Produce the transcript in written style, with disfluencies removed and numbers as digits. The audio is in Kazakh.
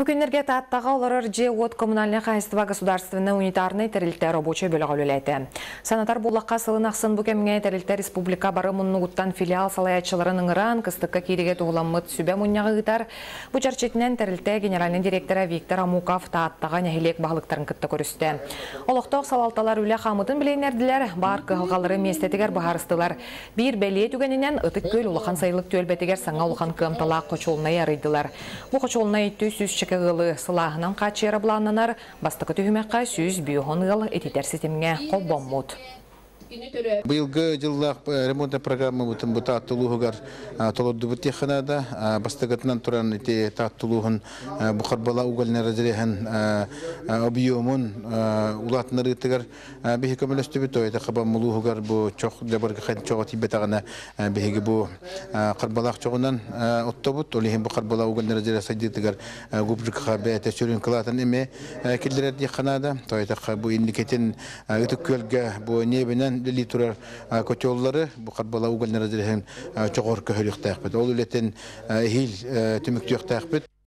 Бүгінерге таттаға оларыр от коммунальное хозяйство государственный унитарный тәрілтер рабочий бөлігі өлеләді. Санатар болаққа сылынақсын бүкемге тәрілтер республика бары мұннығыттан филиал салаятчыларын ыңыран, кыстыққа кейдеге туғыламмыт сүбе мұнняғы ғытар. Бұ жарчетінен тәрілтер генеральный директоры Виктор Амуков таттаға нәхелек бағылықтарын күтті көрісті. Олықтық салалталар үлі қамытын білейнерділер, бар қығылғалары местетігер бағарыстылар. Bir бәле түгенінен ұтық көл ұлыған сайылық төлбетігер саңа ұлыған көмтала қочолына ярыдылар. Бұ қочолына етті сүз чекігілі сылағынан қачері бұланынар, бастықы түйімеққа сүз бүйіғын ғыл ететер системге қол боммуд. Быйылгы жыллах ремонтная программа бутын бута аттылугар толодду бутеханада бастыгытынан туран ите таттылугын бухарбала угольна разрехен объемун улатнары тигар бихи көмөлөстү бит ойта каба мулугар бу чок дебарга хан чого тибетагана бихи бу карбалак чогунан оттобут олихин бу карбала угольна разрех садитигар губрик хабе тесүрүн кылатын эме килдерет диханада тойта бу индикетин үтүккөлгө бу небинен дили турар котоллары бу карбала угольна разрехен чогор көһөлүк тәкбит ол үлетен хил түмүктүк тәкбит